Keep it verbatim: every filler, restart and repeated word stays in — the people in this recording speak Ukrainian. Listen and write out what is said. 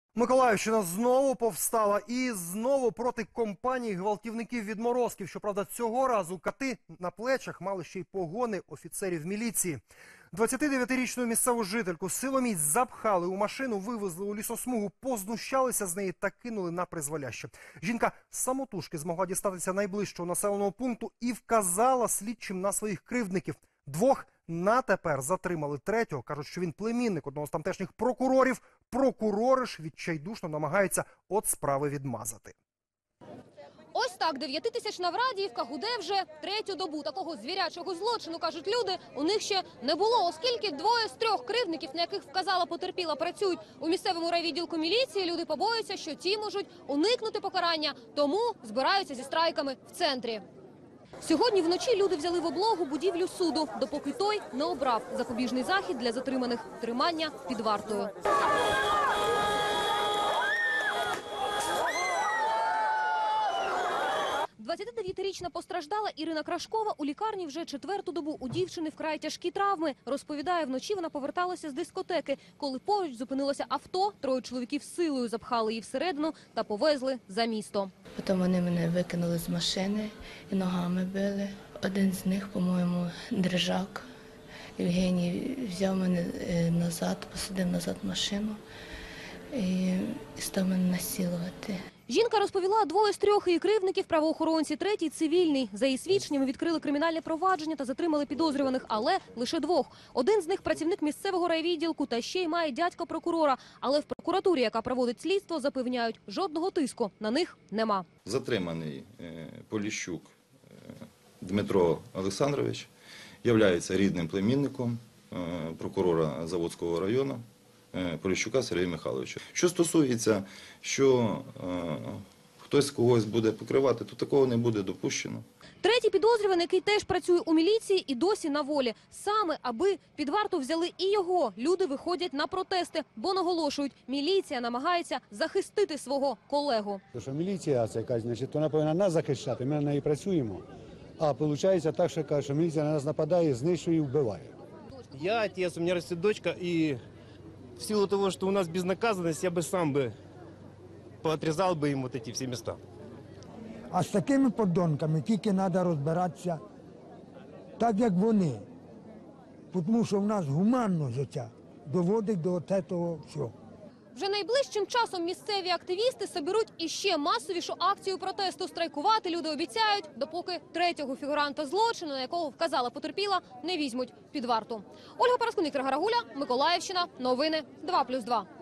Миколаївщина знову повстала і знову проти компанії гвалтівників-відморозків. Щоправда, цього разу кати на плечах мали ще й погони офіцерів міліції. двадцятидев'ятирічну місцеву жительку силоміць запхали у машину, вивезли у лісосмугу, познущалися з неї та кинули на призволяще. Жінка самотужки змогла дістатися найближчого населеного пункту і вказала слідчим на своїх кривдників. Двох на тепер затримали, третього кажуть, що він племінник одного з тамтешніх прокурорів. Прокурори ж відчайдушно намагаються от справи відмазати. Ось так дев'ятитисячна Врадіївка гуде вже третю добу. Такого звірячого злочину, кажуть люди, у них ще не було, оскільки двоє з трьох кривдників, на яких вказала потерпіла, працюють у місцевому райвідділку міліції. Люди побоюються, що ті можуть уникнути покарання, тому збираються зі страйками в центрі. Сьогодні вночі люди взяли в облогу будівлю суду, допоки той не обрав запобіжний захід для затриманих – тримання під вартою. двадцятидев'ятирічна постраждала Ірина Крашкова у лікарні вже четверту добу. У дівчини вкрай тяжкі травми. Розповідає, вночі вона поверталася з дискотеки. Коли поруч зупинилося авто, троє чоловіків силою запхали її всередину та повезли за місто. Потім вони мене викинули з машини і ногами били. Один з них, по-моєму, Держак, Євгеній, взяв мене назад, посадив назад в машину і став мене насилувати. Жінка розповіла, двоє з трьох її кривдників – правоохоронці, третій – цивільний. За її свідченнями відкрили кримінальне провадження та затримали підозрюваних, але лише двох. Один з них – працівник місцевого райвідділку та ще й має дядька прокурора. Але в прокуратурі, яка проводить слідство, запевняють, жодного тиску на них нема. Затриманий Поліщук Дмитро Олександрович є рідним племінником прокурора Заводського району Поліщука Сергія Михайловича. Що стосується, що е, хтось когось буде покривати, то такого не буде допущено. Третій підозрюваний, який теж працює у міліції і досі на волі. Саме аби під варту взяли і його, люди виходять на протести, бо наголошують, міліція намагається захистити свого колегу. Тому що міліція це якась, значить, вона повинна нас захищати, ми на неї працюємо. А виходить так, що, каже, що міліція на нас нападає, знищує і вбиває. Я отец, у меня растет дочка, и в силу того, что у нас безнаказанность, я бы сам бы поотрезал бы им вот эти все места. А з такими подонками тільки треба розбиратися так, як вони. Тому що в нас гуманне життя доводить до цього всього. Вже найближчим часом місцеві активісти соберуть іще масовішу акцію протесту. Страйкувати люди обіцяють, допоки третього фігуранта злочину, на якого вказала потерпіла, не візьмуть під варту. Ольга Параскун, Віктор Гарагуля, Миколаївщина, новини два плюс два.